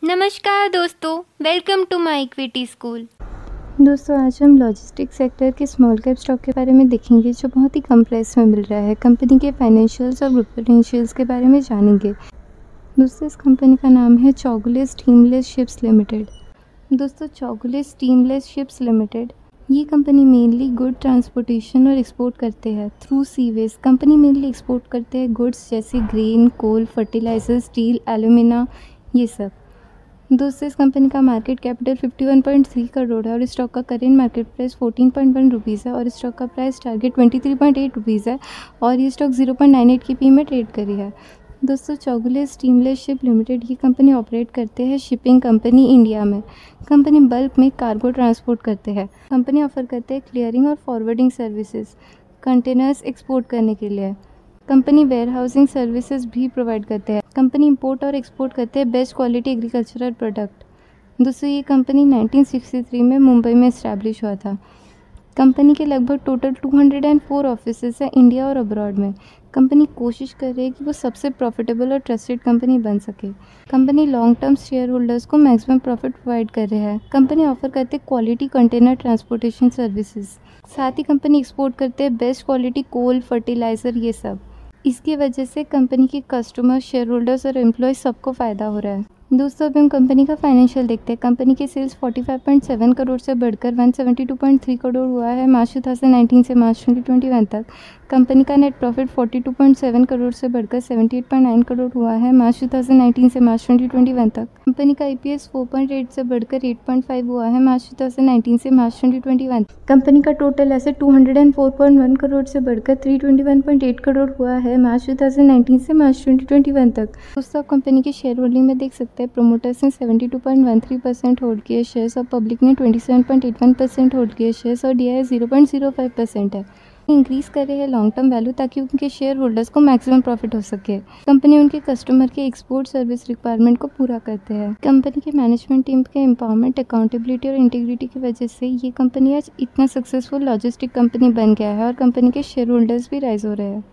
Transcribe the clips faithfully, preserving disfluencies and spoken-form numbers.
नमस्कार दोस्तों, welcome to my equity school. दोस्तों आज हम लॉजिस्टिक सेक्टर के स्मॉल कैप स्टॉक के बारे में देखेंगे जो बहुत ही कम प्राइस में मिल रहा है। कंपनी के फाइनेंशियल्स और ग्रुप पोटेंशियल्स के बारे में जानेंगे। दोस्तों इस कंपनी का नाम है चौगुले स्टीमलेस शिप्स लिमिटेड। दोस्तों चौगुले स्टीमलेस शिप्स लिमिटेड ये कंपनी मेनली गुड ट्रांसपोर्टेशन और एक्सपोर्ट करते हैं through seaways. Company mainly export करते हैं गुड्स जैसे grain, coal, fertiliser, steel, alumina, ये सब। दोस्तों इस कंपनी का मार्केट कैपिटल इक्यावन पॉइंट तीन करोड़ है और इस स्टॉक का करेंट मार्केट प्राइस चौदह पॉइंट एक रुपीज़ है और इस स्टॉक का प्राइस टारगेट तेईस पॉइंट आठ रुपीज़ है और ये stock zero point nine eight की पी में ट्रेड करी है। दोस्तों चौगुले स्टीमलेस शिप लिमिटेड ये कंपनी ऑपरेट करते हैं शिपिंग कंपनी इंडिया में। कंपनी बल्क में कार्गो ट्रांसपोर्ट करते हैं। कंपनी ऑफर करते हैं क्लियरिंग और फॉरवर्डिंग सर्विसेज कंटेनर्स एक्सपोर्ट करने के लिए। कंपनी वेयर हाउसिंग सर्विसेज भी प्रोवाइड करते हैं। कंपनी इंपोर्ट और एक्सपोर्ट करते हैं बेस्ट क्वालिटी एग्रीकल्चरल प्रोडक्ट। दोस्तों ये कंपनी नाइनटीन सिक्सटी थ्री में मुंबई में इस्टेब्लिश हुआ था। कंपनी के लगभग टोटल दो सौ चार ऑफिसेज हैं इंडिया और अब्रॉड में। कंपनी कोशिश कर रही है कि वो सबसे प्रॉफिटेबल और ट्रस्टेड कंपनी बन सके। Company long term shareholders को मैक्सिमम प्रॉफिट प्रोवाइड कर रहे हैं। कंपनी ऑफर करते हैं क्वालिटी कंटेनर ट्रांसपोर्टेशन सर्विसेज। साथ ही कंपनी एक्सपोर्ट करते हैं बेस्ट क्वालिटी कोल, फर्टिलाइज़र, ये सब। इसकी वजह से कंपनी के कस्टमर, शेयर होल्डर्स और एम्प्लॉयज़ सबको फ़ायदा हो रहा है। दोस्तों अभी हम कंपनी का फाइनेंशियल देखते हैं। कंपनी के सेल्स पैंतालीस पॉइंट सात करोड़ से बढ़कर एक सौ बहत्तर पॉइंट तीन करोड़ हुआ है मार्च दो हज़ार उन्नीस से मार्च दो हज़ार इक्कीस तक। कंपनी का नेट प्रॉफिट बयालीस पॉइंट सात करोड़ से बढ़कर अठहत्तर पॉइंट नौ करोड़ हुआ है मार्च दो हज़ार उन्नीस से मार्च दो हज़ार इक्कीस तक। कंपनी का ईपीएस चार पॉइंट आठ से बढ़कर आठ पॉइंट पाँच हुआ है मार्च दो हज़ार उन्नीस से मार्च दो हज़ार इक्कीस। कंपनी का टोटल एसेट दो सौ चार पॉइंट एक करोड़ से बढ़कर तीन सौ इक्कीस पॉइंट आठ करोड़ हुआ है मार्च दो हज़ार उन्नीस से मार्च दो हज़ार इक्कीस तक। दोस्तों आप कंपनी के शेयर होल्डिंग में देख सकते हैं प्रोमोटर्स ने बहत्तर पॉइंट एक तीन परसेंट होल्ड किए शेयर्स और पब्लिक ने सत्ताईस पॉइंट आठ एक परसेंट होल्ड किए शेयर्स और डीआई ज़ीरो पॉइंट ज़ीरो पाँच परसेंट है। इंक्रीज कर रहे हैं लॉन्ग टर्म वैल्यू ताकि उनके शेयर होल्डर्स को मैक्सिमम प्रॉफिट हो सके। कंपनी उनके कस्टमर के एक्सपोर्ट सर्विस रिक्वायरमेंट को पूरा करते हैं। कंपनी के मैनेजमेंट टीम के एम्पावरमेंट, अकाउंटेबिलिटी और इंटीग्रिटी की वजह से ये कंपनी आज इतना सक्सेसफुल लॉजिस्टिक कंपनी बन गया है और कंपनी के शेयर होल्डर्स भी राइज हो रहे हैं।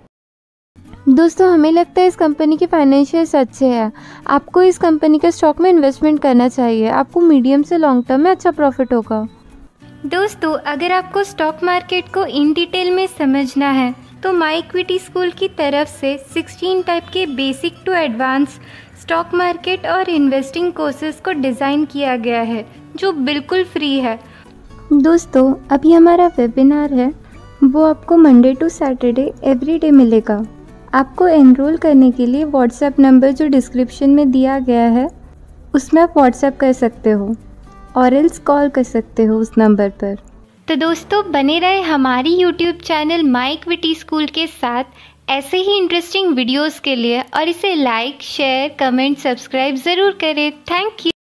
दोस्तों हमें लगता है इस कंपनी के फाइनेंशियल्स अच्छे हैं। आपको इस कंपनी के स्टॉक में इन्वेस्टमेंट करना चाहिए। आपको मीडियम से लॉन्ग टर्म में अच्छा प्रॉफिट होगा। दोस्तों अगर आपको स्टॉक मार्केट को इन डिटेल में समझना है तो माय इक्विटी स्कूल की तरफ से सोलह टाइप के basic to advance stock market और इन्वेस्टिंग कोर्सेज को डिज़ाइन किया गया है जो बिल्कुल फ्री है। दोस्तों अभी हमारा वेबिनार है वो आपको Monday to Saturday every day मिलेगा। आपको एनरोल करने के लिए व्हाट्सएप नंबर जो डिस्क्रिप्शन में दिया गया है उसमें आप व्हाट्सएप कर सकते हो और एल्स कॉल कर सकते हो उस नंबर पर। तो दोस्तों बने रहे हमारी YouTube channel my equity school के साथ ऐसे ही इंटरेस्टिंग वीडियोस के लिए और इसे लाइक, शेयर, कमेंट, सब्सक्राइब ज़रूर करें। Thank you.